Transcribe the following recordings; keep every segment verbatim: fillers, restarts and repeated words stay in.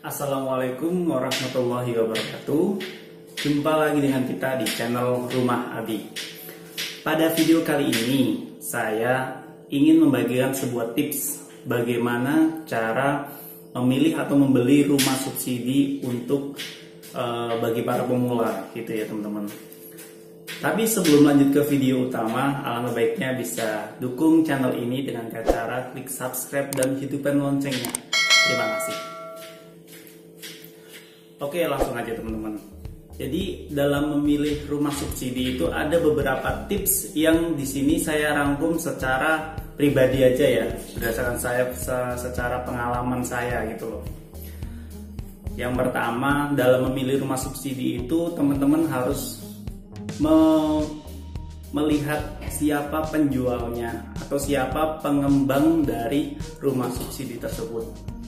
Assalamualaikum warahmatullahi wabarakatuh. Jumpa lagi dengan kita di channel Rumah Abi. Pada video kali ini saya ingin membagikan sebuah tips bagaimana cara memilih atau membeli rumah subsidi untuk uh, bagi para pemula gitu ya teman-teman. Tapi sebelum lanjut ke video utama, alangkah baiknya bisa dukung channel ini dengan cara klik subscribe dan hidupkan loncengnya. Terima kasih. Oke, langsung aja teman-teman. Jadi dalam memilih rumah subsidi itu ada beberapa tips yang di sini saya rangkum secara pribadi aja ya, berdasarkan saya secara pengalaman saya gitu loh. Yang pertama, dalam memilih rumah subsidi itu teman-teman harus me melihat siapa penjualnya atau siapa pengembang dari rumah subsidi tersebut.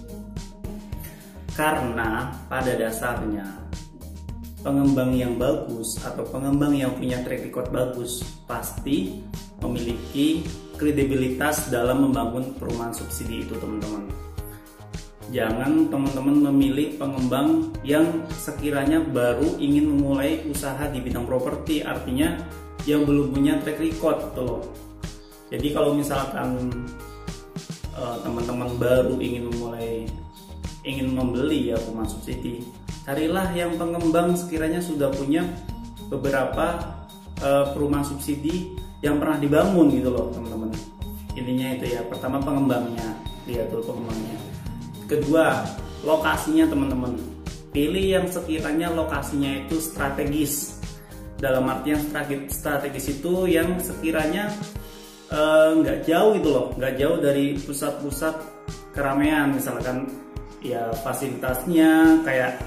Karena pada dasarnya pengembang yang bagus atau pengembang yang punya track record bagus pasti memiliki kredibilitas dalam membangun perumahan subsidi itu teman-teman. Jangan teman-teman memilih pengembang yang sekiranya baru ingin memulai usaha di bidang properti, artinya yang belum punya track record tuh loh. Jadi kalau misalkan teman-teman uh, baru ingin memulai ingin membeli ya rumah subsidi, carilah yang pengembang sekiranya sudah punya beberapa uh, perumahan subsidi yang pernah dibangun gitu loh teman-teman. Intinya itu ya, pertama pengembangnya, lihat dulu pengembangnya. Kedua, lokasinya teman-teman. Pilih yang sekiranya lokasinya itu strategis. Dalam artian strategis itu yang sekiranya nggak uh, jauh gitu loh, nggak jauh dari pusat-pusat keramaian, misalkan ya fasilitasnya kayak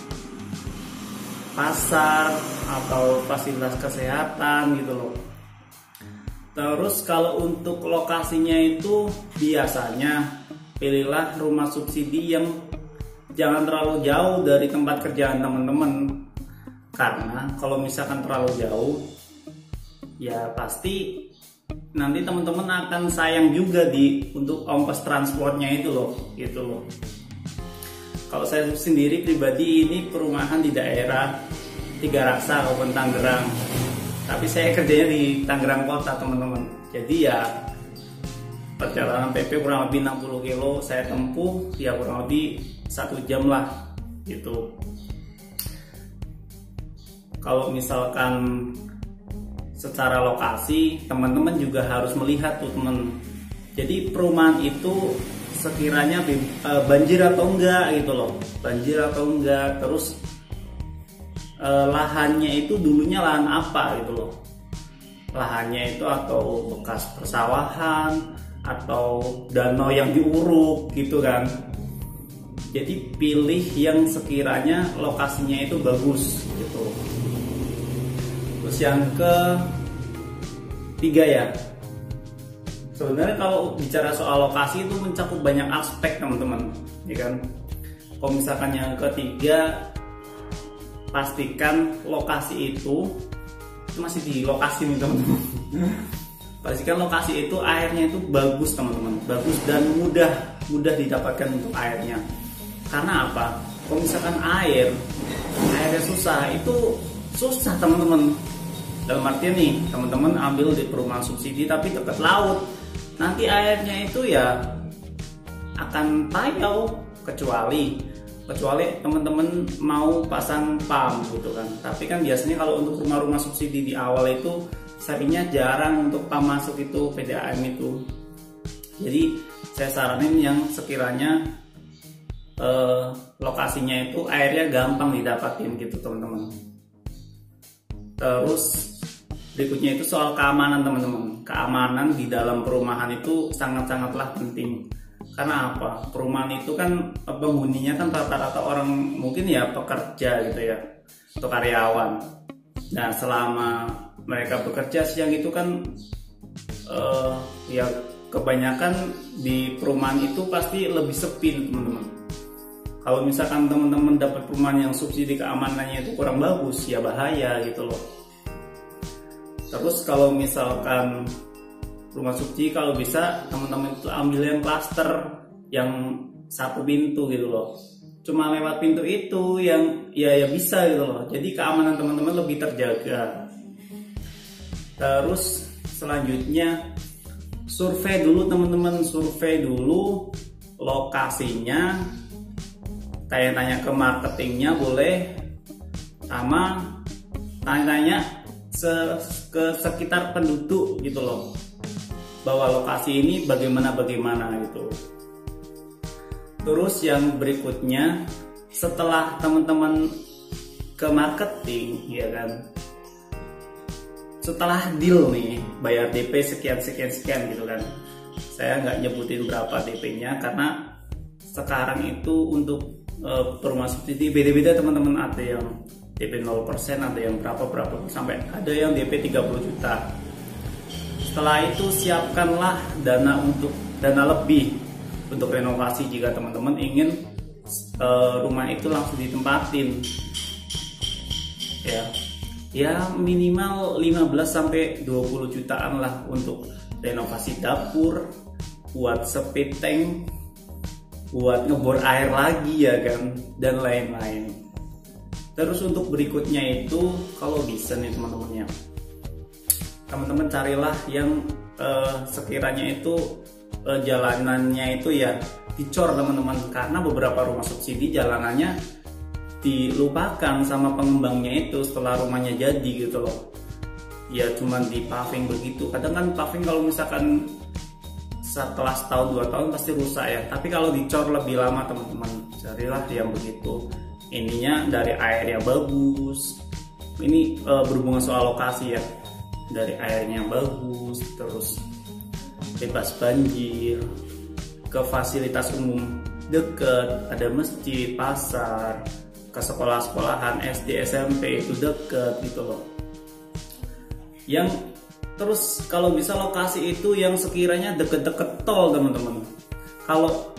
pasar atau fasilitas kesehatan gitu loh. Terus kalau untuk lokasinya itu biasanya pilihlah rumah subsidi yang jangan terlalu jauh dari tempat kerjaan teman-teman. Karena kalau misalkan terlalu jauh ya pasti nanti teman-teman akan sayang juga di untuk ongkos transportnya itu loh, gitu loh. Kalau saya sendiri pribadi ini perumahan di daerah Tiga Raksa, Kabupaten Tangerang. Tapi saya kerjanya di Tangerang Kota teman-teman. Jadi ya perjalanan P P kurang lebih enam puluh kilo saya tempuh ya kurang lebih satu jam lah gitu. Kalau misalkan secara lokasi teman-teman juga harus melihat tuh teman. Jadi perumahan itu sekiranya banjir atau enggak gitu loh, banjir atau enggak, terus eh, lahannya itu dulunya lahan apa gitu loh, lahannya itu atau bekas persawahan atau danau yang diuruk gitu kan. Jadi pilih yang sekiranya lokasinya itu bagus gitu. Terus yang ketiga ya, sebenarnya kalau bicara soal lokasi itu mencakup banyak aspek teman-teman, ya kan. Kalau misalkan yang ketiga, pastikan lokasi itu, itu masih di lokasi nih teman-teman. Pastikan lokasi itu airnya itu bagus teman-teman, bagus dan mudah mudah didapatkan untuk airnya. Karena apa? Kalau misalkan air, airnya susah, itu susah teman-teman. Dalam artian nih, teman-teman ambil di perumahan subsidi tapi dekat laut, nanti airnya itu ya akan payau kecuali kecuali teman-teman mau pasang pump gitu kan. Tapi kan biasanya kalau untuk rumah-rumah subsidi di awal itu seringnya jarang untuk pump masuk itu P D A M itu. Jadi saya saranin yang sekiranya eh, lokasinya itu airnya gampang didapatin gitu teman-teman. Terus berikutnya itu soal keamanan teman-teman. Keamanan di dalam perumahan itu sangat-sangatlah penting. Karena apa? Perumahan itu kan penghuninya kan rata-rata orang mungkin ya pekerja gitu ya, atau karyawan. Nah selama mereka bekerja siang itu kan uh, ya kebanyakan di perumahan itu pasti lebih sepi teman-teman. Kalau misalkan teman-teman dapat perumahan yang subsidi keamanannya itu kurang bagus ya bahaya gitu loh. Terus kalau misalkan rumah subsidi kalau bisa teman-teman itu ambil yang klaster yang satu pintu gitu loh. cuma lewat pintu itu yang ya ya bisa gitu loh. Jadi keamanan teman-teman lebih terjaga. Terus selanjutnya survei dulu teman-teman, survei dulu lokasinya, tanya-tanya ke marketingnya boleh, sama tanya-tanya se ke sekitar penduduk gitu loh, bahwa lokasi ini bagaimana-bagaimana gitu. Terus yang berikutnya, setelah teman-teman ke marketing ya kan, setelah deal nih, bayar D P sekian sekian sekian gitu kan, saya nggak nyebutin berapa D P-nya karena sekarang itu untuk uh, perumahan subsidi beda-beda teman-teman. Ada yang D P nol persen, ada yang berapa-berapa, sampai ada yang D P tiga puluh juta. Setelah itu siapkanlah dana untuk dana lebih untuk renovasi jika teman-teman ingin uh, rumah itu langsung ditempatin. Ya. Ya minimal lima belas sampai dua puluh jutaan lah untuk renovasi dapur, buat speed tank, buat ngebor air lagi ya kan, dan lain-lain. Terus untuk berikutnya itu kalau bisa nih teman-temannya, teman-teman carilah yang uh, sekiranya itu uh, jalanannya itu ya dicor teman-teman, karena beberapa rumah subsidi jalanannya dilupakan sama pengembangnya itu setelah rumahnya jadi gitu loh. Ya cuman di paving begitu. Kadang kan paving kalau misalkan setelah setahun dua tahun pasti rusak ya, tapi kalau dicor lebih lama teman-teman, carilah yang begitu. Ininya dari air yang bagus. Ini e, berhubungan soal lokasi ya, dari airnya yang bagus, terus bebas banjir, ke fasilitas umum deket, ada masjid, pasar, ke sekolah-sekolahan S D S M P itu deket gitu loh. Yang terus kalau bisa lokasi itu yang sekiranya deket-deket tol teman-teman. Kalau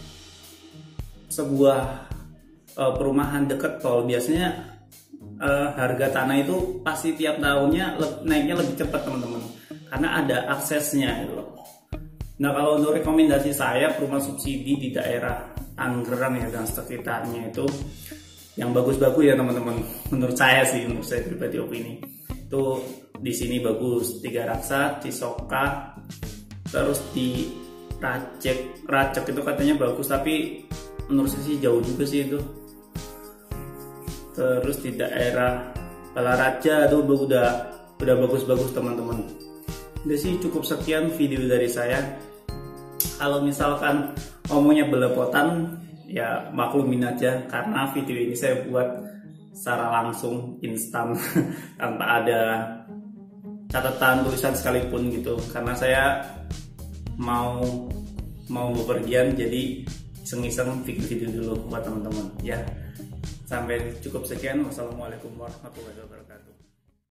sebuah uh, perumahan deket tol biasanya uh, harga tanah itu pasti tiap tahunnya le naiknya lebih cepat teman-teman, karena ada aksesnya gitu loh. Nah kalau untuk rekomendasi saya, perumahan subsidi di daerah Tangerang ya dan sekitarnya itu yang bagus-bagus ya teman-teman, menurut saya sih, menurut saya pribadi opini itu di sini bagus. Tiga Raksa, Cisoka, terus di Racek, Racek itu katanya bagus, tapi menurut saya sih jauh juga sih itu. Terus di daerah Balaraja tuh udah udah bagus-bagus teman-teman. Udah sih cukup sekian video dari saya. Kalau misalkan ngomongnya belepotan, ya maklumin aja, karena video ini saya buat secara langsung instan tanpa ada catatan tulisan sekalipun gitu, karena saya mau mau bepergian, jadi iseng-iseng bikin video dulu buat teman-teman ya. Sampai cukup sekian, wassalamualaikum warahmatullahi wabarakatuh.